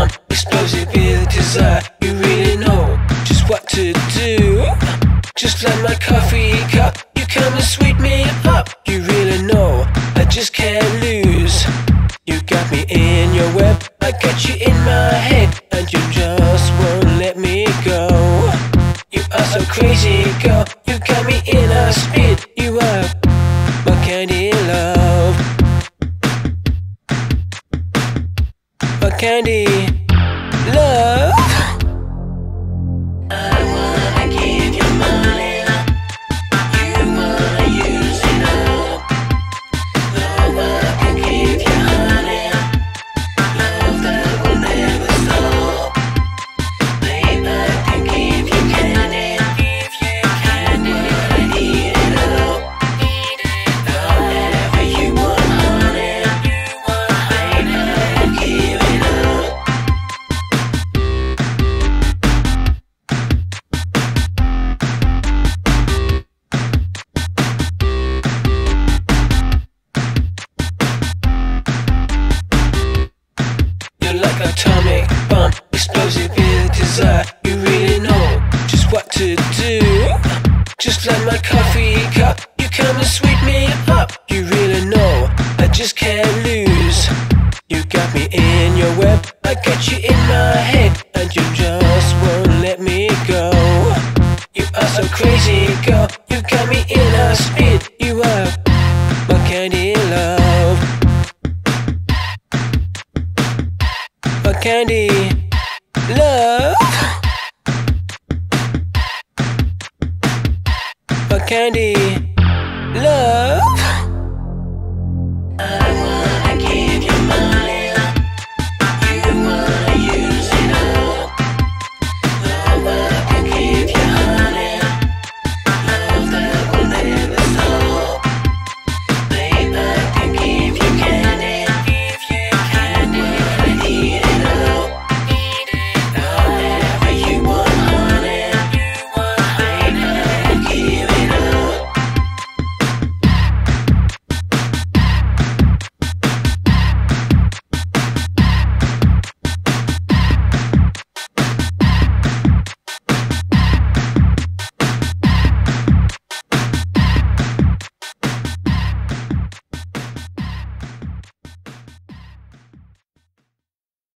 bomb, explosive with desire. You really know just what to do. Just like my coffee cup, you come and sweet me up. You really know I just can't lose. You got me in your web, I got you in my head, and you just won't let me go. You are so crazy, girl, you got me in a spin. You are my candy love, my candy love. I wanna give you money, you wanna use it up. Love I can give you honey, love that will never stop. Babe, I can give you candy, I need it up. Whatever you want, honey, babe, I can give it up. You're like an atomic bomb, explosive with desire. You really know just what to do. Just like my coffee cup, you come and sweet me up. You really know I just can't lose. You got me in your web, I got you in my head, and you just won't let me go. You are so crazy, girl, you got me in a spin. You are my candy love, my candy love, my candy